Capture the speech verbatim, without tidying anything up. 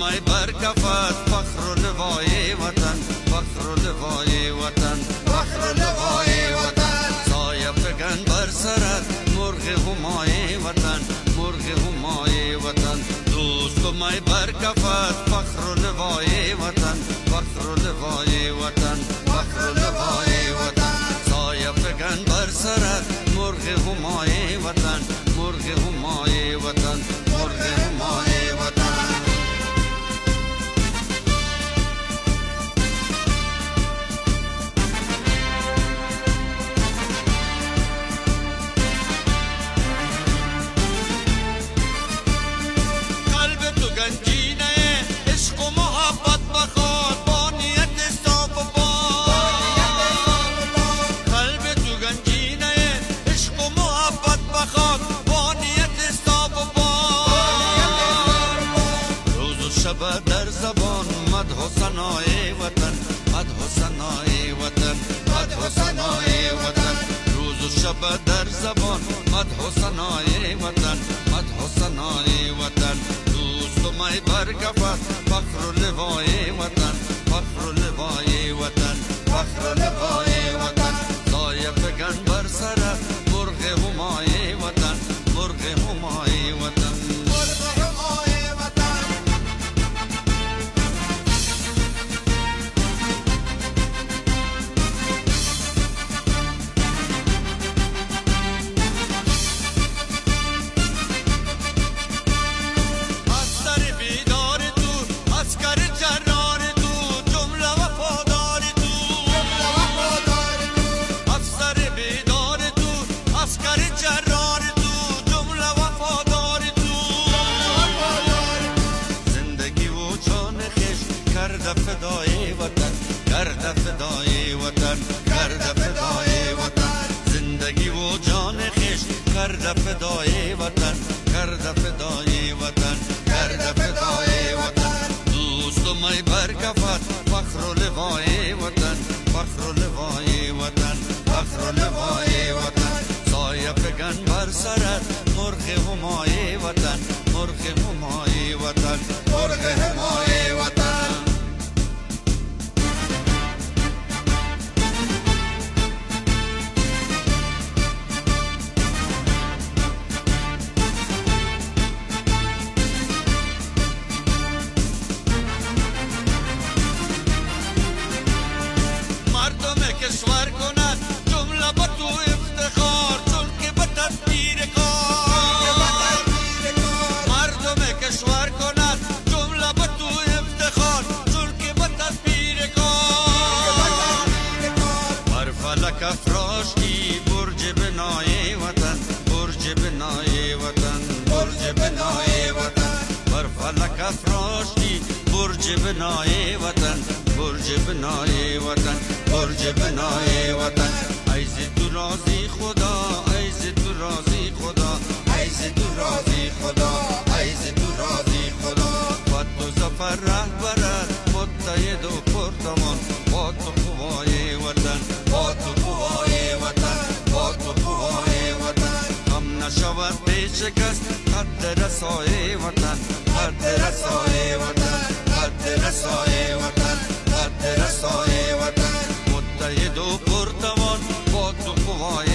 مای برکفت فخر و لوای وطن، فخر و لوای وطن، فخر و لوای وطن. سایه فکن بر سرت مرغ همای وطن، مرغ همای وطن. دوست مای برکفت فخر و لوای وطن، فخر و لوای وطن، فخر و لوای وطن. سایه فکن بر سرت مرغ همای وطن، مرغ همای وطن، مرغ همای وطن. در زبان مدح و ثنای وطن، مدح و ثنای وطن، مدح و ثنای وطن. روز و شب در زبان مدح و ثنای وطن، مدح و ثنای وطن. دوست و می برکفت فخر و لوای وطن، فخر و لوای وطن، فخر و لوای وطن. سایه فکن بر سرت مرغ همای وطن، مرغ همای وطن، مرغ همای وطن. فدای وطن، گرد فدای وطن، گرد فدای وطن. زندگی و جان خیش گرد فدای وطن، گرد فدای وطن، گرد فدای وطن. دوست و می برکفت فخر و لوای وطن، فخر و لوای وطن، فخر و لوای وطن. سایه فکن بر سرت مرغ همای وطن، مرغ همای وطن، مرغ همای وطن. کشور کند جمله با تو افتخار، چون که به تدبیر کار. مردم کشور کند جمله با تو افتخار، چون که به تدبیر کار. بر فلک افراشتی برج بنای وطن، برج بنای وطن، برج بنای وطن. بر فلک افراشتی برج بنای وطن، برج بنای وطن، برج بنای وطن. ایز تو راضی خدا، ایز تو راضی خدا، ایز تو راضی خدا، ایز تو راضی خدا. با تو زفر رهبرت متحد و پرتمان، با تو قوای وطن، با تو قوای وطن، با تو قوای وطن. هم نشود پیشکست خط رسای وطن، خط رسای وطن، خط رسای وطن، خط رسای وطن. متحد و پرتوان با تو قوای